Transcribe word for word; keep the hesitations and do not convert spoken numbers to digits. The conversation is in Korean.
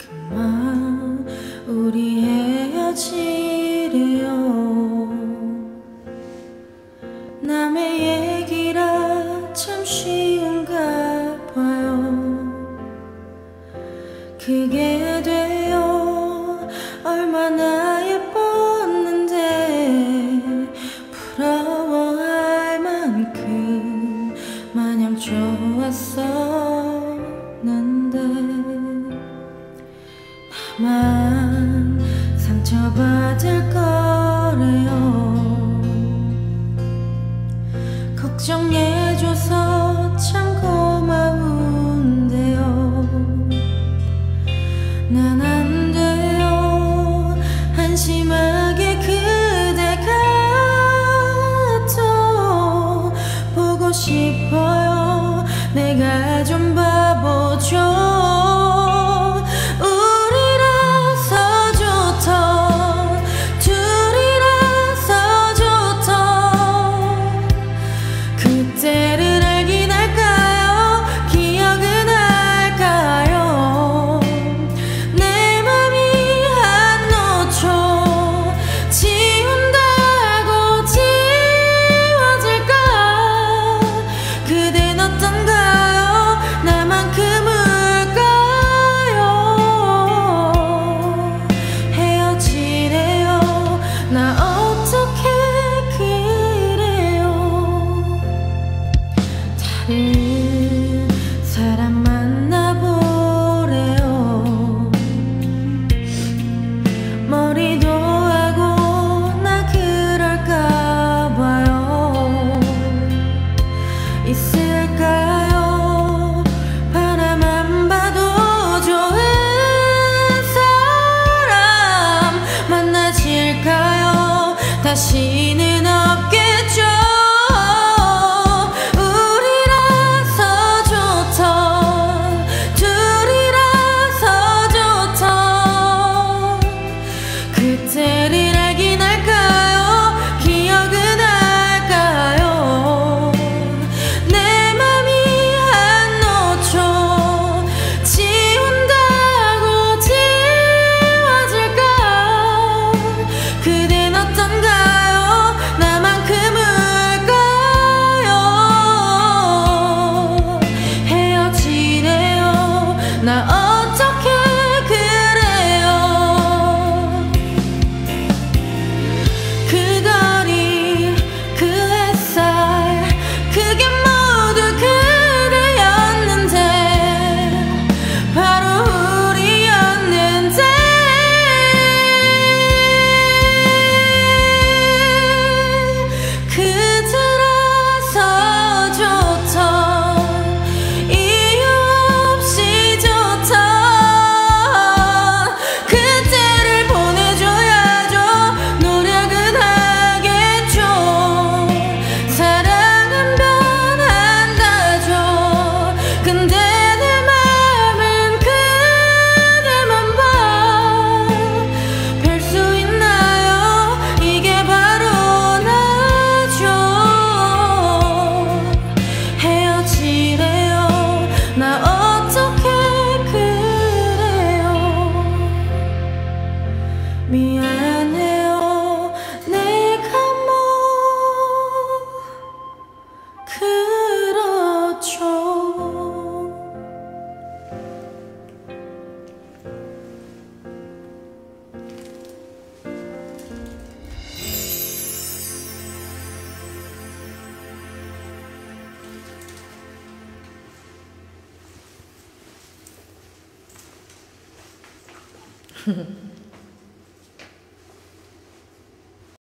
그만 우리 헤어지래요. 남의 얘기라 참 쉬운가 봐요. 그게 돼요. 얼마나 예뻤는데 부러워할 만큼 마냥 좋았었는데 나만 상처받을 거래요. 걱정해줘서 참 고마운데요. 난 안 돼요. 한심하게 그대가 또 보고 싶어요. 내가 좀 바보죠. 사람 만나보래요. 머리도 하고 나 그럴까봐요. 있을까요? 바라만 봐도 좋은 사람 만나질까요? 다시는 없겠죠. 그때를 알긴 할까요? 기억은 할까요? 내 맘이 한 오초 지운다고 지워질까? 그댄 어떤가요? 나만큼일까요? 헤어지래요. 나 어떻게 미안해요. 내가 뭐 그렇죠.